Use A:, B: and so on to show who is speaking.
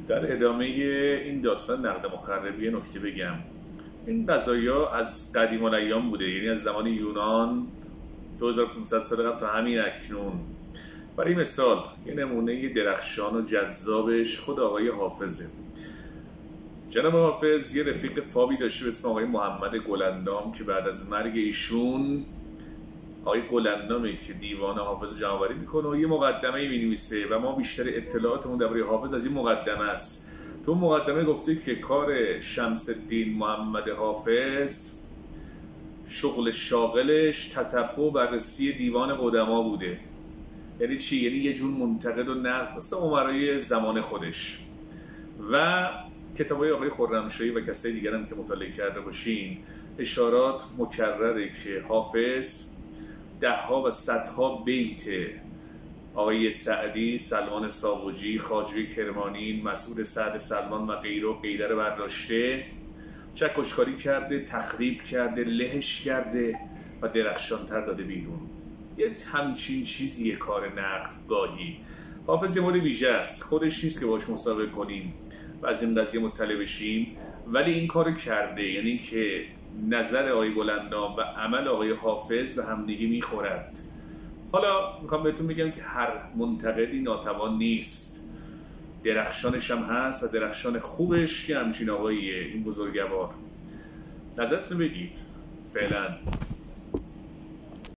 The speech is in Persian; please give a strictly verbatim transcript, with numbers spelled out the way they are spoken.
A: در ادامه این داستان نقد مخربی نکته بگم. این قضایا از قدیم الایام بوده، یعنی از زمان یونان دو هزار و پانصد سال قبل تا همین اکنون. برای مثال یه نمونه درخشان و جذابش خود آقای حافظه. جناب حافظ یه رفیق فابی داشته به اسم آقای محمد گلندام که بعد از مرگ ایشون آقای گلندامی که دیوان حافظ جمع‌آوری میکنه و یه مقدمه می‌نویسه و ما بیشتر اطلاعاتمون درباره حافظ از این مقدمه است. تو مقدمه گفته که کار شمس الدین محمد حافظ شغل شاغلش تتبع و بررسی دیوان قدما بوده. یعنی چی؟ یعنی یه جور منتقد و نقد مثل امرای زمان خودش. و کتابای آقای خرمشاهی و کسای دیگر هم که مطالعه کرده باشین اشارات مکرره که حافظ دهها و صدها بیت آقای سعدی، سلمان ساوجی، خواجه کرمانی، مسعود سعد سلمان و غیره و غیره رو برداشته، چکشکاری کرده، تخریب کرده، لهش کرده و درخشانتر داده بیرون. یه همچین چیزیه کار نقد گاهی. حافظ یه مورد ویژه است، خودش نیست که باش مسابقه کنیم و از این قضیه مطلع بشیم، ولی این کارو کرده، یعنی که نظر آقای گلندام و عمل آقای حافظ به همدیگه میخورد. حالا میخوام بهتون بگم که هر منتقدی ناتوان نیست، درخشانش هم هست و درخشان خوبش که همچین آقاییه این بزرگوار. نظرتون بگید. فعلا